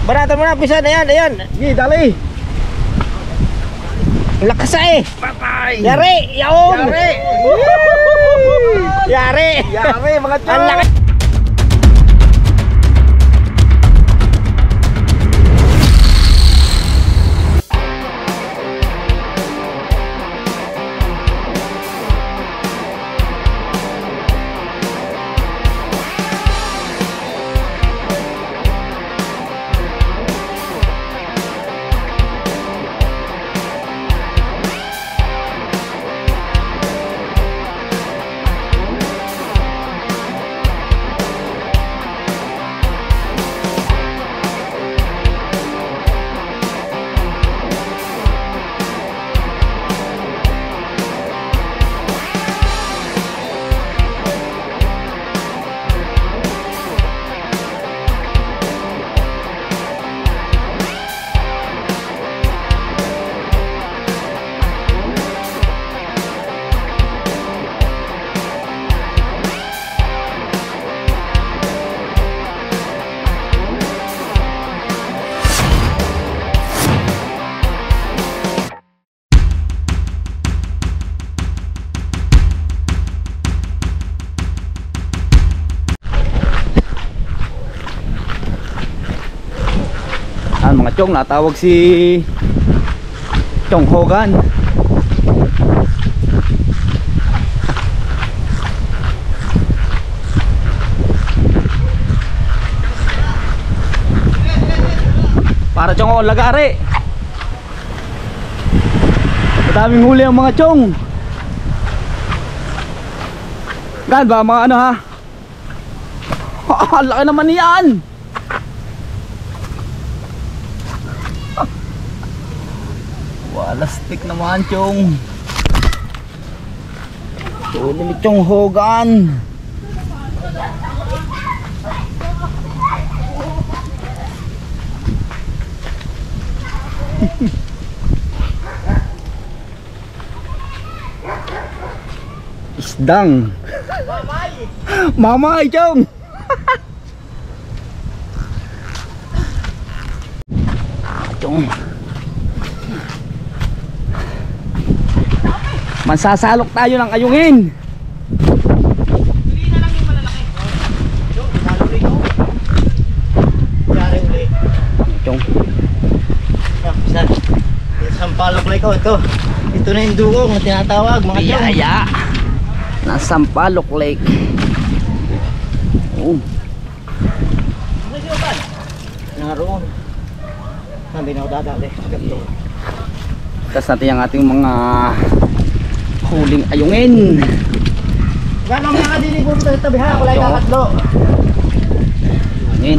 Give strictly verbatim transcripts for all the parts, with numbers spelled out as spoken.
Baratan mo na, pisan. Ayan, ayan. Sige, dali. Lakas eh. Patay. Yari, yaon. Yari. Yari. Yari, mga chong. Ang laki. Mga chong, natawag si Chong Hogan. Para Chong o lagari. Madaming huli ang mga chong. Gan ba mga ano ha? Ah, laki naman niyan. Walastik naman chong. Huli ni Chong Hogan. Isdang. Mamay. Mamay chong. Chong. Mansasalok tayo ng ayungin. Huli na lang yung malalaki. Chong, salo rin ko. Yari huli. Chong. Pisan. Sampalok like ko ito. Ito na yung dugong na tinatawag mga chong. Biyaya. Nasampalok Lake. Oh. Ano siya ba? Naroon. Sabi na ako dadali. Tapos natin yung ating mga huling ayungin. Gano'n mga kadili po sa tabi ha. Kulay kakatlo. Ayungin.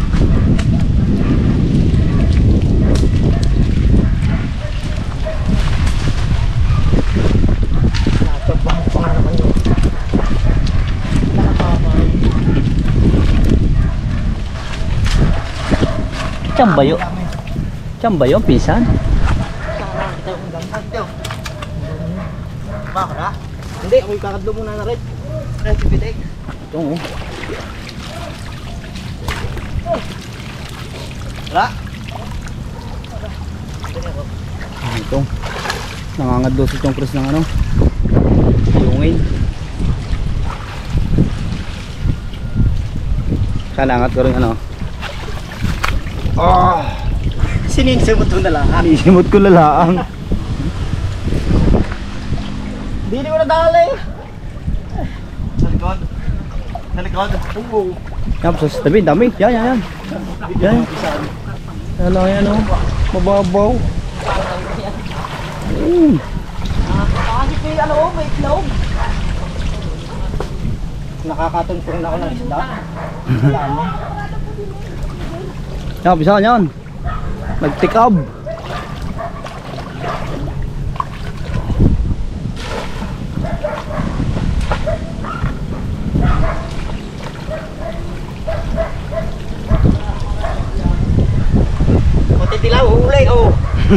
Chambayo. Chambayo, pisan. Bakit ha? Hindi, ako'y kakadlo muna na rin. Red pipitik. Ito oh. Wala. Ito. Nangangadlo si Chong Chris ng ano. Ayungin. Kalangat ko rin ano. Oh. Siningsimot mo na lang ha. Isimot ko lalaang. Dili mo na dali. Sa likod. Sa likod. Oo. Yan, sa tabi, dami. Yan, yan, yan. Yan. Yan lang yan, oh. Mababaw. Mm. Nakakasip may ano, may itlog. Nakakatuntong na ako ng isda. Dami. Yan, bisa yan. Nagtikab. Titilaw, huli oh.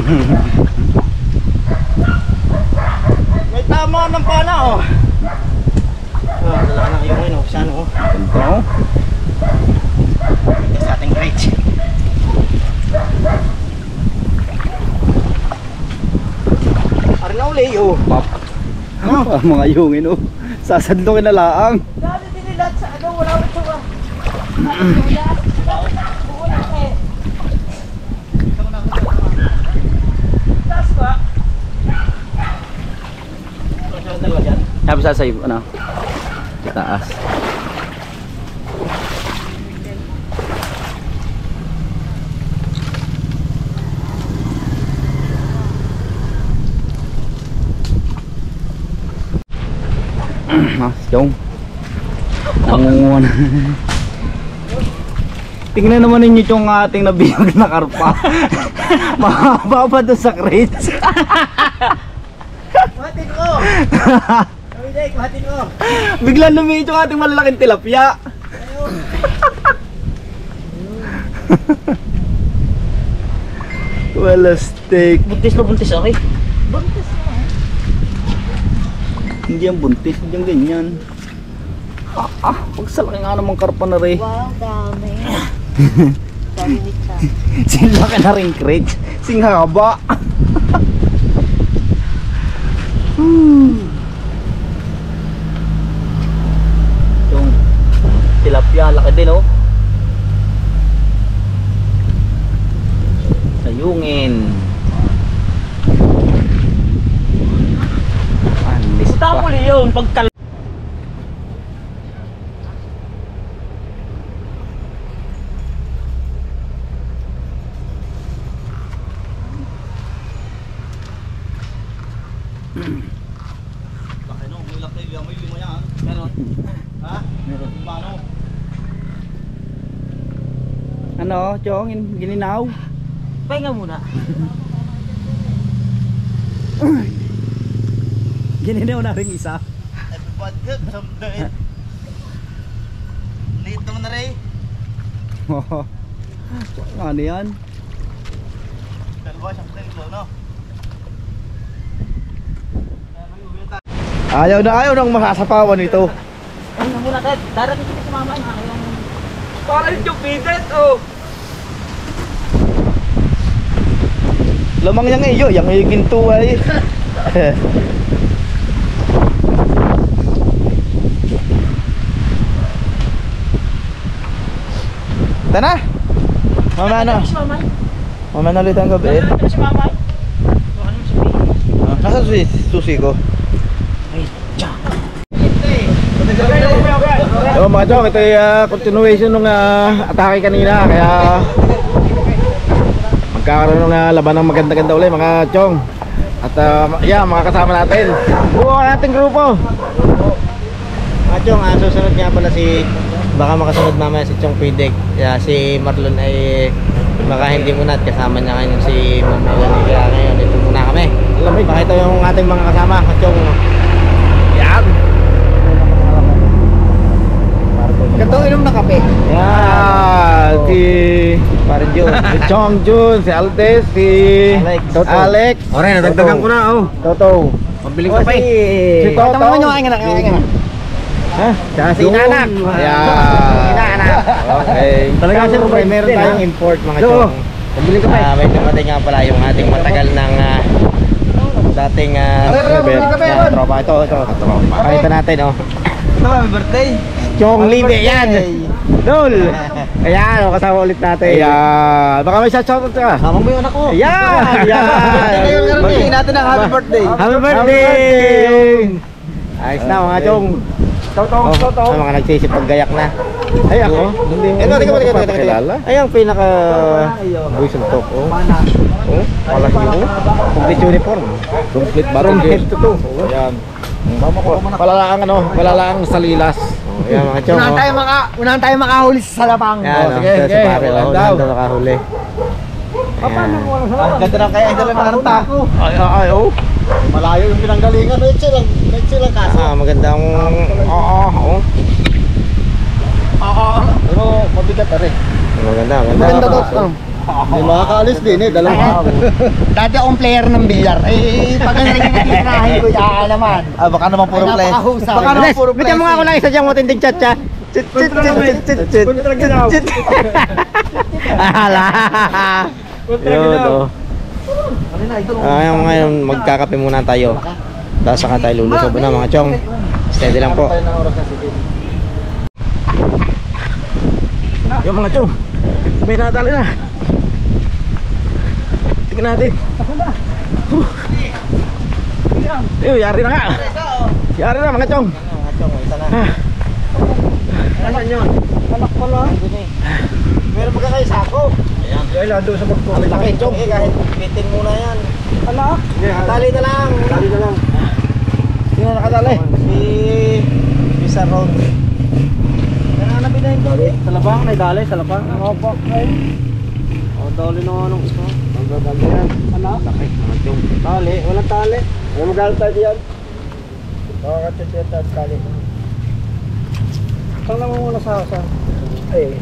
May tama ng pana oh. Ah, dala na yung ano, sana oh. Ganda oh. Sa ating bridge. Oh, pap. Ah, mga yungin oh. Sasadlokin na laang. Dali din nila sa ano, wala ko ito ah. Buulan eh. Taas ba? Sabi sa sa'yo, ano? Sa taas. Mas yung nangunguha na. Tingnan naman ninyo yung ating nabiyag na karpa. Mahaba pa doon sa crates. Kuhatin ko! Kami day, kuhatin ko! Biglang lumiit yung ating malalaking tilapia. Wala steak. Buntis na buntis, okay? Hindi yan buntis, hindi yan ganyan. Ah, ah, pagsalaki nga naman karpa na rin. Wow, dami. Dami nita. Sila ka na rin crates. Singhaba. Yung tilapia, laki din oh. Sayungin. Anis Punta pa. ko yun, pagkal... Laki no, may laki, may lima yan. Meron. Ha? Meron. Paano? Ano, Chong, gininaw? Pahinga muna. Gininaw na rin isa. Everybody good, someday. Liit naman na rin. Ano yan? Dalawa, siyang ko, no? Ayaw na ayaw nang masasapawan ito. Pahinga muna, Ted. Darating kita sa mama. Yung... Parang yung bidet oh. Lamang yang iyo, yang iyo ginto ay. Tana. Mama ano? Si mama. Mama na ulit ang gabi. Darating si mama. Baka naman sabihin. Ah, nasa susi, susi ko. Ay, tiyan. So mga chong, ito ay uh, continuation ng uh, atake kanina. Kaya magkakaroon ng uh, laban ng maganda-ganda ulit mga chong. At uh, yeah, mga kasama natin. Buo ang ating grupo. Mga Chong, ah, susunod nga pala si... Baka makasunod mamaya si Chong Pidek. Kaya si Marlon ay baka hindi muna at kasama niya ngayon si Ma'am Elanie. Kaya ngayon ito muna kami. Lamig. Baka ito yung ating mga kasama, mga Chong. Yan. Katong inom na kape. Yan. Si Parin Jun. si Chong Jun, si Altes, si Alex. Alex. Ore, nadagdagan ko na, oh. Toto. Pabiling Oh, kape. si- si Toto. Tama mo nyo, aking anak, aking anak. Ha? Tsaka si Jun. Inanak. Yan. Inanak. Okay. Talaga Talaga siyempre, meron tayong import mga So, Chong. pabiling kape. Ah, may dumating nga pala yung ating matagal ng ah, dating uh, na tropa. Ito, ito. Pakita natin, oh. Happy birthday. Chong Libe, yan. Dol. Ayan, oh, kasama ulit natin. Ayan. Baka may shoutout ka. Sama mo yung anak ko. Ayan. Ayan. Birthday natin ang happy birthday. Happy birthday! Ayos na mga Chong. Toto, Oh, toto. ang mga nagsisipag gayak na. Ay ako. Hindi mo. Ito, tingnan mo, tingnan mo, tingnan mo. Pakilala. Ay, ang pinaka boys and top, oh. Oh, wala yun. Complete uniform. Complete From battle head gear. to toe. Ayan. Palalaang ano, palalaang salilas. Oh, ayan mga Chong, Unahan oh. tayo maka, unahan tayo makahuli sa salapang. Yan, Oh, oh, sige, sige, sige. si pare, oh, Daw. unahan daw nakahuli. Ayan. Ang ganda ng kaya idol ng tako. Ay, ay, ay, oh. Malayo yung pinanggalingan. Medyo silang, medyo silang kaso. Ah, magandang... Oo, oo. Pero mabigat na rin. Maganda, maganda. Maganda daw. May makakaalis din eh, dalawa. Dati akong player ng bilyar. Eh, pag ang nagigitirahin ko, yan naman. Ah, baka naman puro Ay, play. napakahusay. Baka naman Nes, puro bigyan mo nga ako lang isa dyan matinding chat-cha. Chit, chit, chit, chit, chit, chit, chit, chit. Ahala. Yun, oh. Ah, ngayon, ngayon, magkakape muna tayo. Tapos saka tayo lulusob na mga chong. Steady lang po. Yung mga chong, may natali na. Tingnan natin. Huh. Ayun, yari na nga. Yari na mga chong. Mga chong, isa na. Ah. Nasaan yun? Anak ko lang. Meron ba kayo sako? Ayan. Ay, lado sa bagpo. Ang laki chong. Eh, kahit bitin muna yan. Anak? Tali na lang. Tali na lang. Sino nakadali? Si Bisa Road. Kaya na binayin ko eh. Sa labang, may dali sa labang. Opo. Ay. Oh, dali na nga nung isa. Ang dadali yan. Anak? Laki, mga chong. Tali, walang tali. Walang magalit tayo diyan. Bakit siya tayo tali? Saan naman muna sa asa? Ay.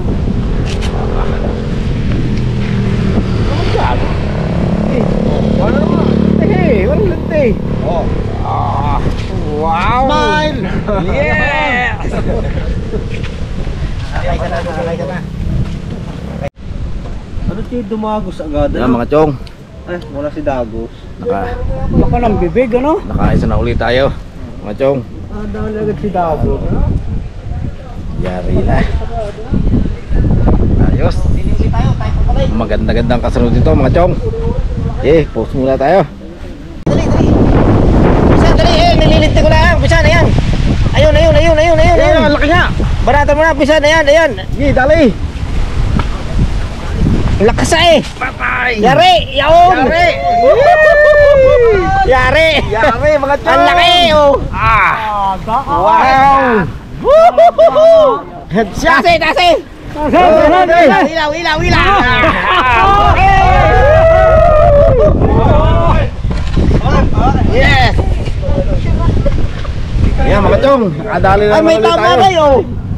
Wala naman. Eh, wala lente. Oh. Ah, wow. Smile! Yes! Alay ka na, alay ka na. Ano siya dumagos agad? Yan mga chong. Eh, wala si Dagos. Naka, Baka ng bibig, ano? nakaisa na ulit tayo. Mga chong. Ah, dahil agad si Dagos. Yari na. Ayos. Hindi tayo, tayo pa pala. Maganda-gandang kasunod dito mga chong. Eh, post muna tayo. Dali, dali. Bisa, dali eh, nililinti ko lang. Bisa na yan. Ayun, ayun, ayun, ayun, ayun, ayun. Ang laki nga. Barata mo na, bisa na yan, ayan. Sige, dali. Lakas na eh. Patay. Yari, yaon. Yari. Yari. Yari mga chong. Ang laki oh. Ah. Wow. Headshot. Tasi, tasi. Ilaw, ilaw, ilaw. Yes. Yan mga chong. Adali na Ay, may ulit tama tayo. kayo.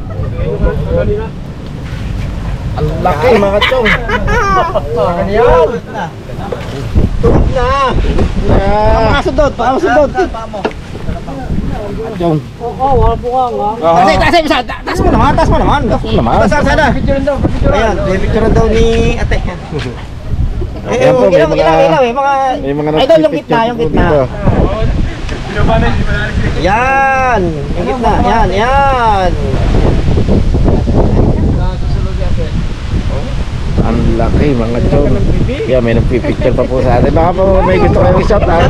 Ang laki mga chong. Yan. Tugod na. Yan. Pakasundot, pakasundot. Chong. Oo, wala bukang ha. Tasi, tasi, bisa. Tas mo naman, tas mo naman. Tas mo naman. Tas sana. Ayan, picture daw ni ate. Eh, Ayan po, may ilaw, mga- ilaw, ilaw eh. Mga May mga idol yung nagpipicture gitna, yung po gitna. dito. Yan, yung gitna. Yan, yan. Ang laki mga chong. Yeah, may nagpipicture pa po sa atin. Baka po may gusto kayong i-shot ha.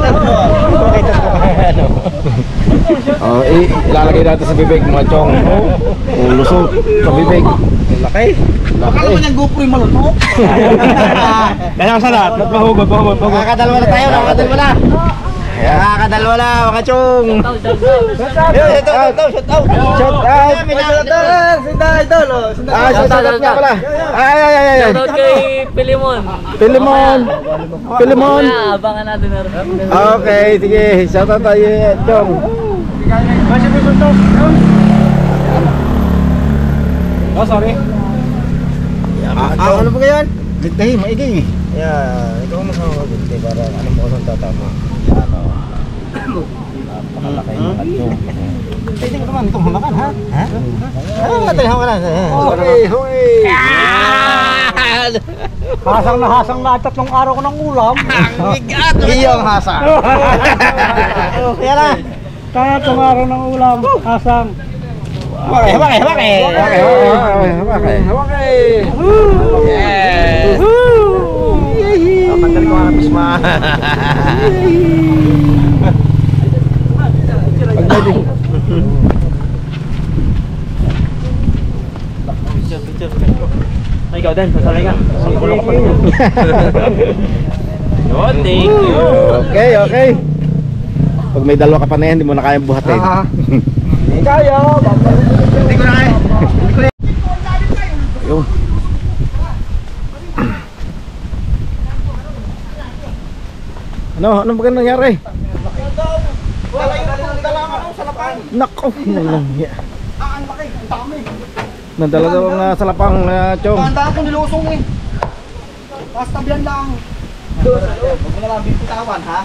Oh, i ilalagay natin sa bibig mga chong. Oh, lusot sa bibig. Laki. Laki. yung GoPro yung malunok? Kaya sa lahat, mahugot, mahugot, Nakakadalwa na tayo, nakakadalwa na. Nakakadalwa na, mga chong. Shout out, shout out, shout out. Shout out. May shout out. Sinda idol, oh. Sinda. Ah, shout out nga pala. Ay, ay, ay, ay. Shoutout kay Pilimon. Pilimon. Pilimon. Mamaya, abangan natin na rin. Okay, sige. Shout out tayo, chong. Masih may suntok. Oh, sorry. Ah, Ah, ano ba yan? Gitahi, maigi. Yeah, ikaw mo sa mga gusto para ano mo kung tatama. Ano? Napakalaki yung chong. Pwede ko naman itong hamakan, ha? Ha? Ano nga tayo hamakan? Okay, okay. Hasang na hasang na tatlong araw ko ng ulam. Iyong hasa. Yan na. Tatlong araw ng ulam, hasang. Hamak, hamak, hamak eh. Okay, okay, okay. Okay. Yes. Tanggal ko ang pisma. Pagdali. Ay, ikaw din, sasalay ka. Sangkulo ko pa. Yun, thank you. Okay, okay. Pag may dalawa ka pa na yan, hindi mo na kayang buhatin. Hindi kaya. Hindi ko na kaya. Yung. Ano? Ano ba nangyari? Wala yung dalaman sa lapang. Nako! Walang hiya. Ah, ang laki, ang dami. Nadala daw ang uh, salapang uh, chong. Ang dami ko nilusong eh. Tapos tabihan lang. Huwag mo na lang bibitawan, ha?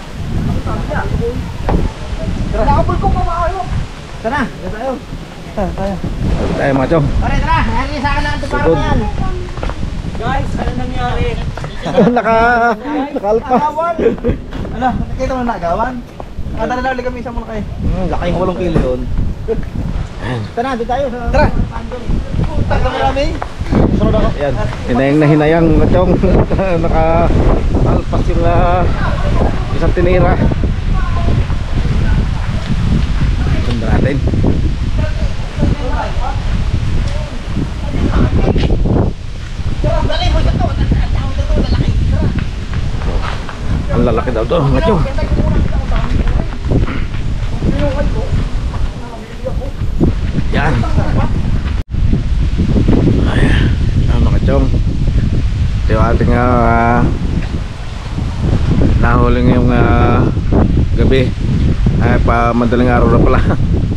Nakapul ko mamahayo. Tara, dito tayo. Tayo mga chong. Tara, tara. Hari sa akin na ito para Sugod. yan. Guys, ano nangyari? Naka... Nakalpa. Agawan. Ano, nakita mo na agawan? Ah, tara na ulit kami isang muna kayo. Hmm, laking walong kilo yun. Tara, doon tayo. Tara! Punta ka marami. Sunod ako. Yan, hinayang na hinayang mga chong. Naka alpas yung uh, isang tinira. Sundan natin. Ang lalaki daw to mga chong. Yan. Ayan, ah, mga chong. Ito yung ating uh, nahuli ngayong uh, gabi. Ay, pa madaling araw na pala.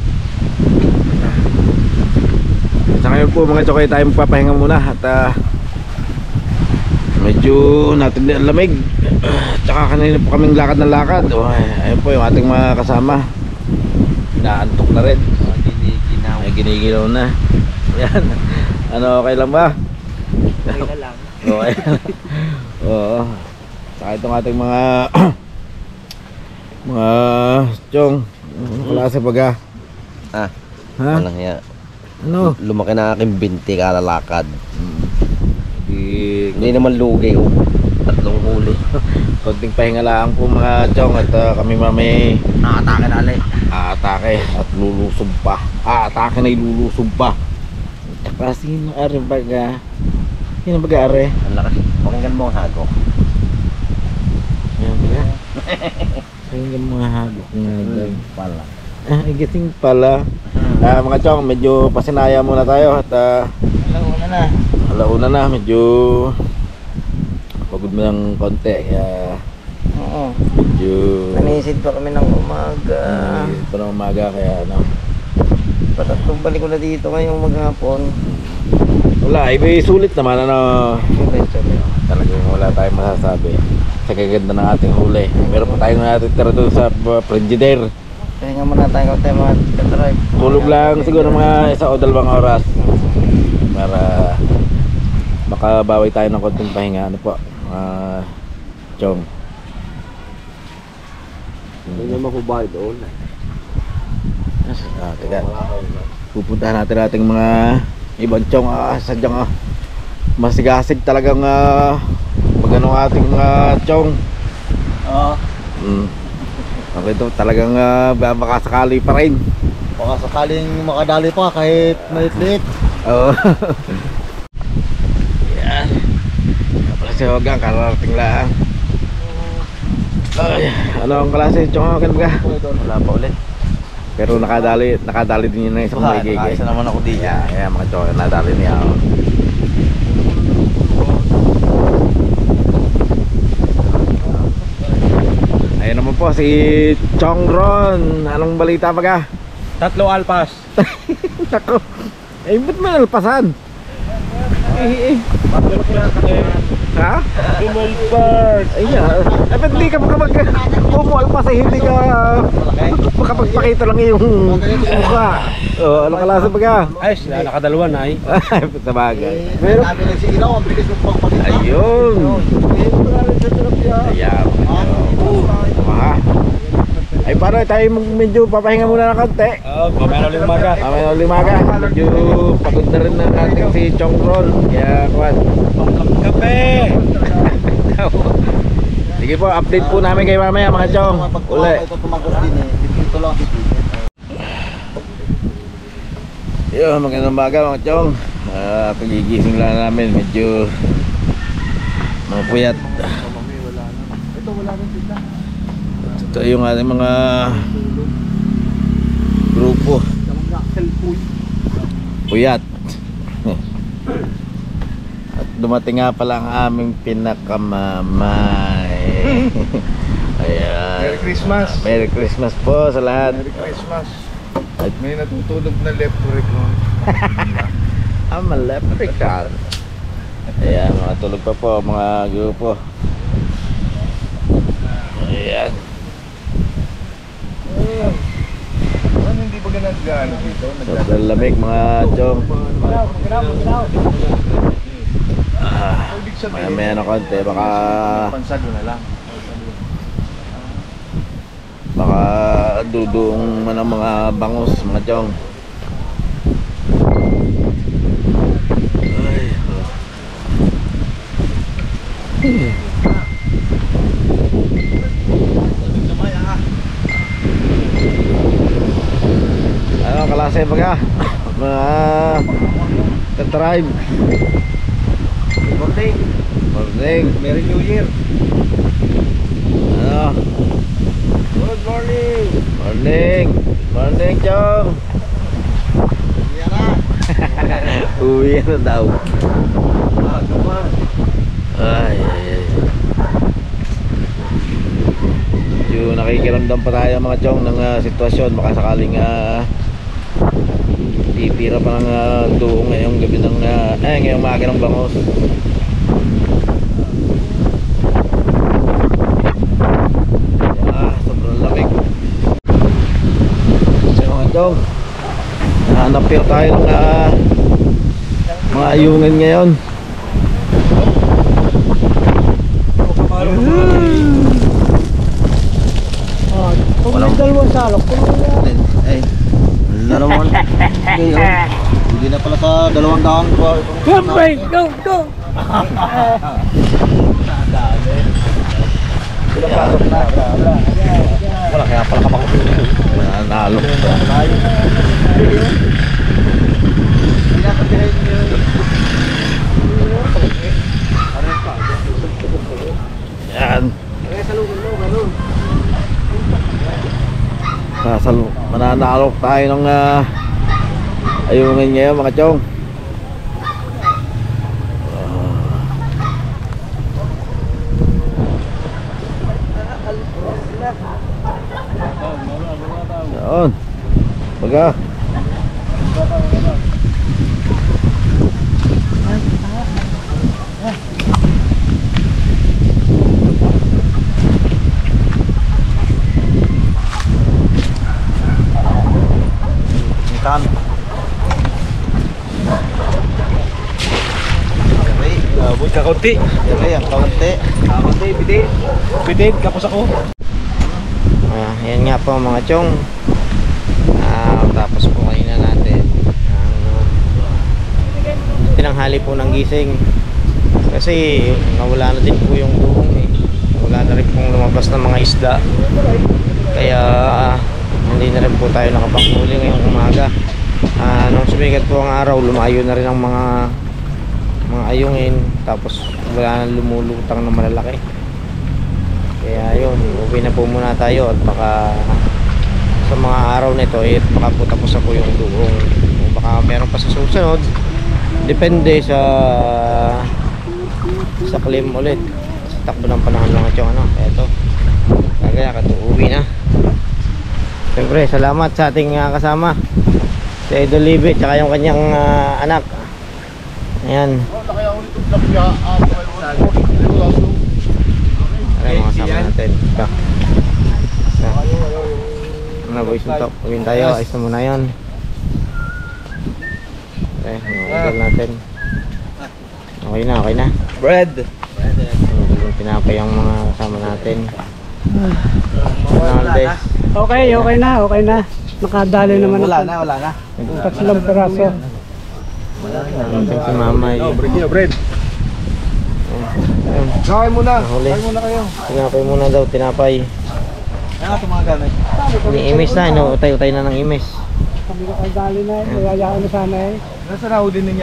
Sa ngayon po mga chong, tayo magpapahinga muna. At uh, medyo natin din ang lamig. uh, Tsaka kanina po kaming lakad na lakad. Oh, ayun po yung ating mga kasama. Inaantok na rin. Ay, ginigilaw na. Yan. Ano, okay lang ba? Okay na lang. Okay. Oo. Saka itong ating mga mga chong. Ano klase baga? Ah, Ha? walang hiya. Ano? Lumaki na aking binti kalalakad. Di, Hindi naman lugi oh. Tatlong huli. konting pahinga lang po mga chong. At uh, kami mamay Nakatake na ulit. aatake at lulusob pa. Aatake na ilulusob pa. Tsaka sino are baga? Sino baga are? Ang lakas. Pakinggan mo ang hagok. Yan baga. Pakinggan mga hagok nga daw. Pala. Ah, gising pala. Ah, mga chong, medyo pasinaya muna tayo at uh, Alauna na. alauna na, medyo pagod mo ng konti kaya Oo. medyo Nanisid pa kami ng umaga. uh, parang umaga kaya ano. Patatlong balik ko na dito ngayong maghapon. Wala, iba sulit naman ano. Sulit-sulit. Talagang wala tayong masasabi sa kaganda ng ating huli. Meron pa tayong natitira doon sa uh, Frigidaire. Pahinga muna tayo kung mga drive. Tulog lang siguro mga isa o dalawang oras para makabawi tayo ng konting pahinga. Ano po, mga chong. Hindi naman ko bayad doon. Ah, teka. Pupuntahan natin ating mga ibang chong. Ah, sadyang ah, masigasig talagang ah, magano ating mga chong. Oo. Mm. Okay, ito talagang uh, makasakali pa rin. Baka sakaling makadali pa kahit maliit-liit. Oo. Yan. Kapala si Hogang, kararating lang. Ay, ano ang klase? Chong, kan ba? Wala pa ulit. Pero nakadali, nakadali din yun ng isang may gigi. Isa naman ako di. Yeah, yeah, mga chong, nadali niya. Oh. Ayun naman po si Chong Ron. Anong balita baga? Tatlo alpas. Nako. Eh, ba't may alpasan? Eh, eh. Ha? Lumalpas. Ayan. Eh, ba't hindi ka makapag umualpas eh, hindi ka makapagpakita lang yung mukha. Oh, ano kalasa baga? Ay, sila nakadalawa na eh. Ay, sa bagay. Pero kami lang si ilaw, ang bilis ng pagpakita. Ayun. Ayan. Ha? Ay, paano tayo mag- medyo papahinga muna ng konti. Oo, mamaya ulit umaga. Mamaya na ulimaga. Medyo pagod na rin na natin si Chong Ron. Kaya, kuwan. Kape! Sige po, update po namin kayo mamaya mga Chong. Uli. Ito tumagos din eh. Dito lang. Yo, magandang umaga mga Chong. Ah, pagigising lang namin. Medyo mapuyat. Ito wala rin dito. Ito yung ating mga grupo. Puyat. At dumating nga pala ang aming pinakamamay. Ayan. Merry Christmas. Ah, Merry Christmas po sa lahat. Merry Christmas. At May natutulog na leprechaun. I'm a leprechaun. Ayan, mga tulog pa po mga grupo. Ayan. Ano hindi ba ganang gaano dito? Sobrang lamig mga Chong. Ah, Ibig sabihin, maya maya na konti baka pansado na lang. Baka duduong man ang mga bangos, mga chong. Ay, oh. Hmm. Ano kalase baga? Mga ka-tribe. Morning. Morning. Merry New Year. Ano? Good morning. Morning. Morning, Chong. Uwi na daw. Ah, naman. Ay, ay, ay. Medyo nakikiramdam pa tayo mga chong ng uh, sitwasyon. Baka sakaling uh, titira pa ng uh, duong ngayong gabi ng uh, eh, ngayong maaga ng bangos. Ah, sobrang lamig. So mga chong, nahanap tayo ng uh, mga ayungan ngayon. Kung may dalawang salok, kung Ay, naman. Hindi na pala sa dalawang daang ko. go, break, go, go! Wala kaya pala kapag nanalo. Yan. Sasalo, mananalok tayo ng uh, ayungin ngayon mga chong. Yan. Baga. Ikan. Okay, Abot ka konti. okay, ang kaunti. Konti, bidi. Bidi, kapos ako. Ah, yan nga po mga chong. Ah, tapos po kanina natin ang tinanghali po ng gising. Kasi nawala na din po yung duong eh. Wala na rin pong lumabas ng mga isda. Kaya hindi na rin po tayo nakapanghuli ngayong umaga. Ah, nung sumikat po ang araw, lumayo na rin ang mga mga ayungin. Tapos wala na lumulutang na malalaki. Kaya yun, uwi na po muna tayo at baka sa mga araw nito eh, baka po tapos na po yung duong. O baka meron pa sa susunod. Depende sa sa claim ulit. Sa takbo ng panahon ng atyo ano. Kaya ito, kagaya ka to, uwi na. Siyempre, salamat sa ating uh, kasama si Idol Libby tsaka yung kanyang uh, anak. Ayan. Ayan mga kasama natin. Ito. Ano boys ito? Uwin tayo. Ayos na muna yun. Okay, mga idol natin. Okay na, okay na. Bread. Yung pinapay ang mga kasama natin. Nowadays. Okay, okay na, okay na. Nakadali naman Wala ako. na, wala na. Tatlong peraso. Nandun si Mama. Bread nyo, bread. Ayun. Kain muna. Nahuli. Kain muna kayo. Tinapay muna daw, tinapay. Ano nga itong mga gamit? Ni-imis na, no? Utay-utay na ng imis. Kami nakadali na, nayayaan na sana eh. Nasa nahuli ninyo?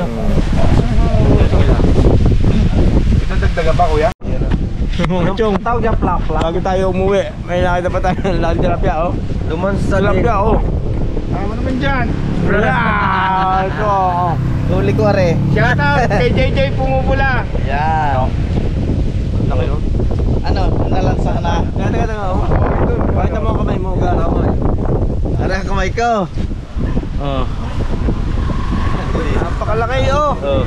Itadagdagan pa kuya? Mga chong, tawag dyan, plak, plak. Bago tayo umuwi, may nakita pa tayo ng laking tilapia, oh. Duman sa Tilapia, oh. Tama naman dyan. Ah, ito. Huli ko are. Shout out kay J J Pumupula. Yan. Laki, no? Ano, nalansa ka na. Teka, teka, teka, oh. Pakita mo ang kamay mo, gano'n mo. Ara ang kamay ko. Oh. Napakalaki, oh. Oh.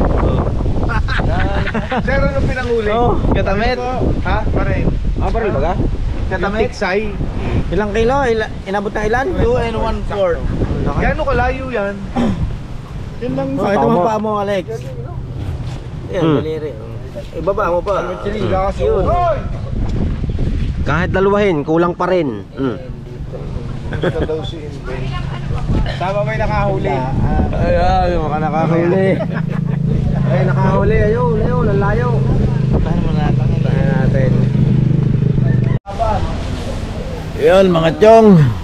Sir, anong pinanghuli? Oh, katamit. Ha? Parein. Ah, baril ba ka? Katamit? Tiksay. Ilang kilo? Ila, inabot na ilan? Two and one fourth. Gano'ng kalayo yan? Yun lang. Pakita mo pa mo, Alex. Yan, Hmm. daliri. Ibaba mo pa. Chili, lakas yun. Hoy! Kahit dalawahin, kulang pa rin. Mm. Ito daw si Inven. Tama ba yung nakahuli? Ay, ay, mga nakakahuli. Ay, nakahuli. Ayun, ayun, ang layo. Paano mo natin? Tahan natin. Yun, mga chong.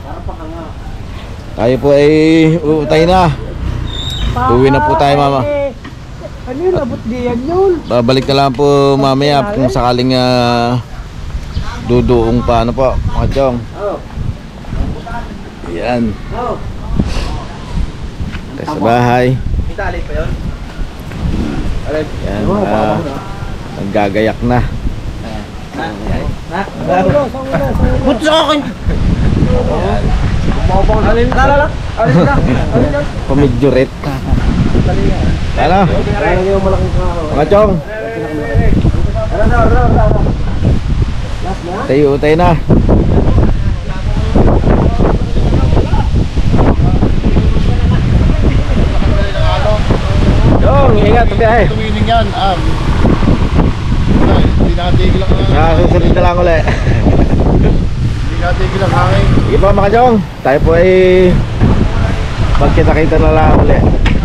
Tayo po ay uutay na. Uwi na po tayo, mama. Ano yun, abot diyan yun? Babalik na lang po mamaya kung sakaling uh, duduong pa ano po, mga chong. Yan. Tayo sa bahay. Itali pa yun? Yan, uh, naggagayak na. But sa akin! Alin na, alin na, alin na, alin na. Pamidjuret. Ano? Mga chong. Tayo, tayo na. Chong, ingat biyahe. Tumining yan. Um, hindi nakatigil ang Nakasusunod na lang ulit. Hindi nakatigil ang hangin. Sige po mga chong. Tayo po ay magkita-kita na lang ulit.